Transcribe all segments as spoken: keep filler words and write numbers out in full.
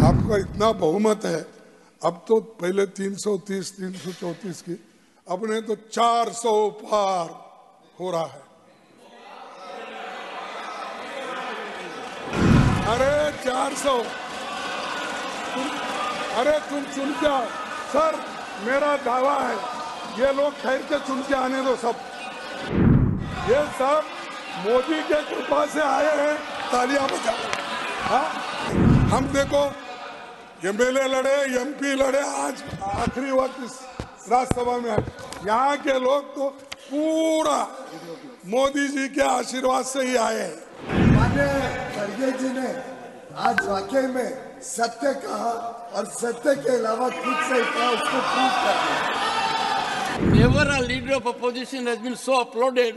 आपका इतना बहुमत है, अब तो पहले तीन सौ तीस तीन सौ चौंतीस की, अपने तो चार सौ पार हो रहा है। अरे चार सौ, अरे तुम सुन के आओ सर, मेरा दावा है ये लोग ठहर के सुन के आने दो। सब ये सब मोदी के कृपा से आए हैं, तालियां बजाओ। हाँ, हम देखो एमएलए लड़े, एमपी लड़े, आज आखिरी वक्त इस राज्यसभा में आए। यहाँ के लोग तो पूरा मोदी जी के आशीर्वाद से ही आए हैं। माननीय खड़गे जी ने आज वाकई में सत्य कहा और सत्य के अलावा कुछ से कहा, उसको प्रूव कर दिया। Never a leader of opposition has been so applauded.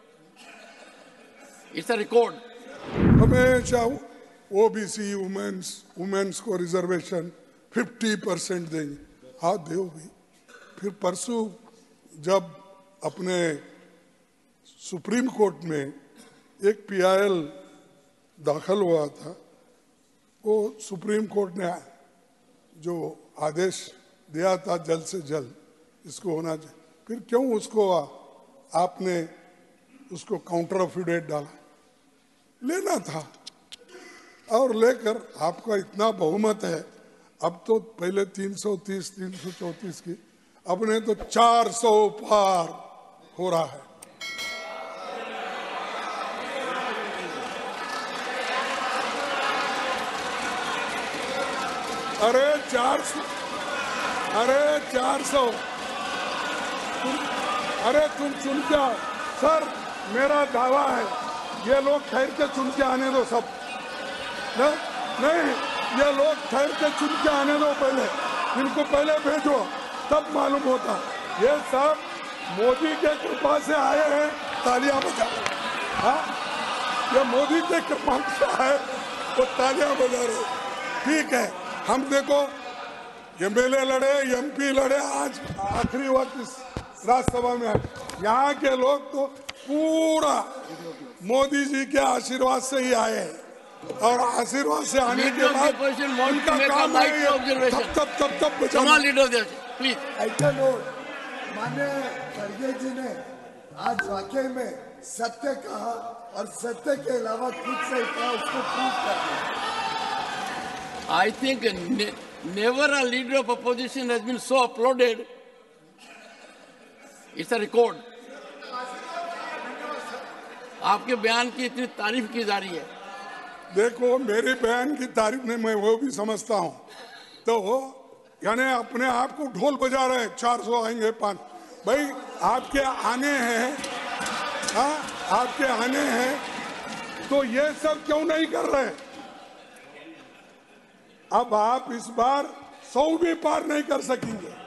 It's a record. हमेशा ओबीसी वुमेन्स वुमेन्स को रिजर्वेशन पचास परसेंट देंगे। हाँ दो भी। फिर परसों जब अपने सुप्रीम कोर्ट में एक पीआईएल दाखिल हुआ था, वो सुप्रीम कोर्ट ने जो आदेश दिया था जल्द से जल्द इसको होना चाहिए, फिर क्यों उसको आपने उसको काउंटर अफिडेविट डाला? लेना था और लेकर, आपका इतना बहुमत है, अब तो पहले तीन सौ तीस तीन सौ चौंतीस की, अपने तो चार सौ पार हो रहा है। अरे चार सौ, अरे चार सौ, अरे तुम सुन के आओ सर, मेरा दावा है ये लोग ठहर के सुन के आने दो। सब न, नहीं, ये लोग ठहर के सुन के आने दो, पहले इनको पहले भेजो, तब मालूम होता। ये सब मोदी के कृपा से आए हैं, तालियां बजाओ। हाँ, ये मोदी के कृपा से आए तो तालियां बजा रहे। ठीक है, हम देखो एमएलए लड़े, एमपी लड़े, आज आखिरी वक्त इस राज्यसभा में आए। यहाँ के लोग तो पूरा मोदी जी के आशीर्वाद से ही आए हैं, और आशीर्वाद से आने के बाद उनका काम है तब तब तब तब बचाना। प्लीज ऐसा नोट, माननीय खड़गे जी ने आज वाकई में सत्य कहा और सत्य के अलावा कुछ से कहा, उसको प्रूव कर दिया। I think ne never a leader of opposition has been so applauded. It's a record. आपके बयान की इतनी तारीफ की जा रही है। देखो, मेरे बयान की तारीफ में मैं वो भी समझता हूँ, तो यानी अपने आप को ढोल बजा रहे हैं, चार सौ आएंगे पाँच। भाई आपके आने हैं, हाँ आपके आने हैं, तो ये सब क्यों नहीं कर रहे? अब आप इस बार सौ भी पार नहीं कर सकेंगे।